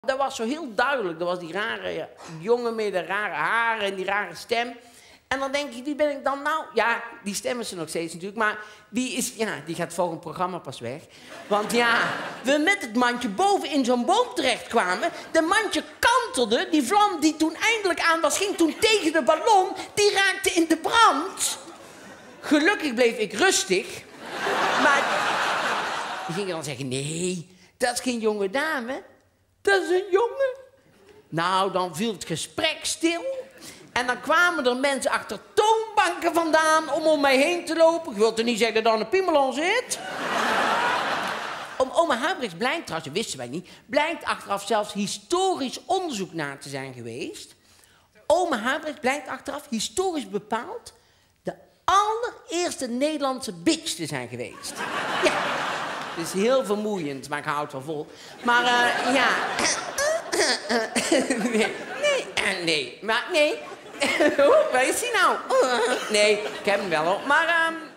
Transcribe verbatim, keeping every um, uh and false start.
Dat was zo heel duidelijk. Dat was die rare jongen met de rare haren en die rare stem. En dan denk ik, wie ben ik dan nou? Ja, die stem is er nog steeds natuurlijk, maar die, is, ja, die gaat volgend programma pas weg. Want ja, we met het mandje boven in zo'n boom terechtkwamen. De mandje kantelde, die vlam die toen eindelijk aan was, ging toen tegen de ballon. Die raakte in de brand. Gelukkig bleef ik rustig. Maar die gingen dan zeggen, nee, dat is geen jonge dame. Dat is een jongen. Nou, dan viel het gesprek stil. En dan kwamen er mensen achter toonbanken vandaan om om mij heen te lopen. Ik wil er niet zeggen dat er een piemelon zit. Om oma Huibrechts blijkt, trouwens, dat wisten wij niet, blijkt achteraf zelfs historisch onderzoek naar te zijn geweest. Oma Huibrechts blijkt achteraf historisch bepaald de allereerste Nederlandse bitch te zijn geweest. Ja, het is heel vermoeiend, maar ik hou het wel vol. Maar uh, ja... nee, nee, nee, maar nee. Waar is hij nou? Nee, ik heb hem wel hoor. Maar... Uh,